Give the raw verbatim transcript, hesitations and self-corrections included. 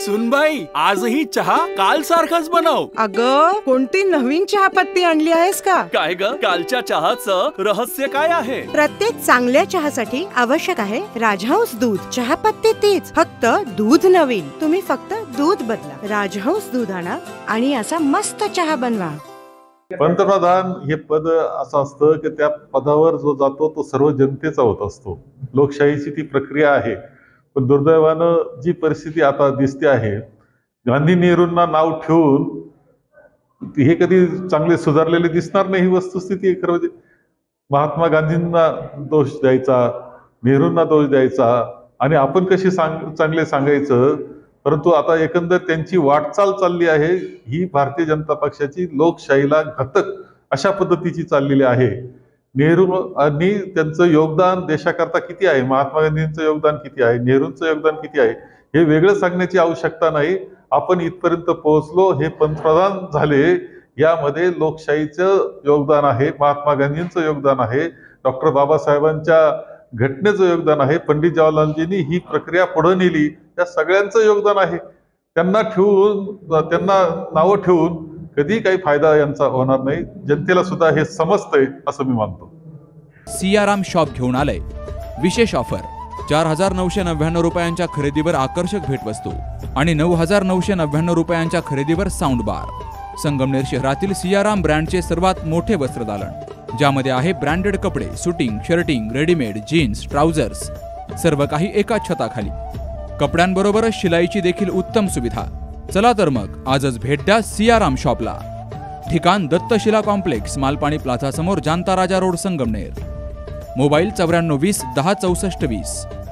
सुनबाई, आजही चहा काल सारखाच बनव. अगं, कोणती नवीन चहापत्ती आणली आहेस का? काय ग, कालच्या चहाचं रहस्य काय आहे? प्रत्येक चांगल्या चहासाठी आवश्यक आहे राजहंस दूध. चहापत्ती तीच, फक्त दूध नवीन. तुम्ही फक्त दूध बदला. राजहंस दूध आणा आणि असा मस्त चहा बनवा. पंतप्रधान हे पद असं असतं की त्या पदावर जो जातो तो सर्व जनतेचा होत असतो. लोकशाहीची ती प्रक्रिया आहे. पण दुर्दैवानं जी परिस्थिती आता दिसते आहे, गांधी नेहरूंना नाव ठेवून हे कधी चांगले सुधारलेले दिसणार नाही. ही वस्तुस्थिती खरं म्हणजे महात्मा गांधींना दोष द्यायचा, नेहरूंना दोष द्यायचा आणि आपण कशी सांग चांगले सांगायचं. परंतु आता एकंदर त्यांची वाटचाल चालली आहे ही भारतीय जनता पक्षाची लोकशाहीला घातक अशा पद्धतीची चाललेली आहे. नेहरू आणि त्यांचं योगदान देशाकरता किती आहे, महात्मा गांधींचं योगदान किती आहे, नेहरूंचं योगदान किती आहे हे वेगळं सांगण्याची आवश्यकता नाही. आपण इथपर्यंत पोहोचलो, हे पंतप्रधान झाले, यामध्ये लोकशाहीचं योगदान आहे, महात्मा गांधींचं योगदान आहे, डॉक्टर बाबासाहेबांच्या घटनेचं योगदान आहे, पंडित जवाहरलालजींनी ही प्रक्रिया पुढे नेली, त्या सगळ्यांचं योगदान आहे. त्यांना ठेवून त्यांना नावं ठेवून कधी काही फायदा यांचा होणार नाही. जनतेला सुद्धा हे समजतंय असं मी मानतो. सियाराम शॉप घेऊन आलंय विशेष ऑफर. चार हजार नऊशे नव्याण्णव रुपयांच्या खरेदीवर आकर्षक भेटवस्तू आणि नऊ हजार नऊशे नव्याण्णव रुपयांच्या खरेदीवर साऊंड बार. संगमनेर शहरातील सियाराम ब्रँडचे सर्वात मोठे वस्त्रदालन, ज्यामध्ये आहे ब्रँडेड कपडे, suiting, shirting, readymade, jeans, trousers, सर्व काही एकाच छताखाली. कपड्यांबरोबरच शिलाईची देखील उत्तम सुविधा. चला तर मग आजच भेट द्या सियाराम शॉपला. ठिकाण दत्तशिला कॉम्प्लेक्स, मालपाणी प्लाझा समोर, जानता राजा रोड, संगमनेर. मोबाईल चौऱ्याण्णव वीस दहा चौसष्ट वीस.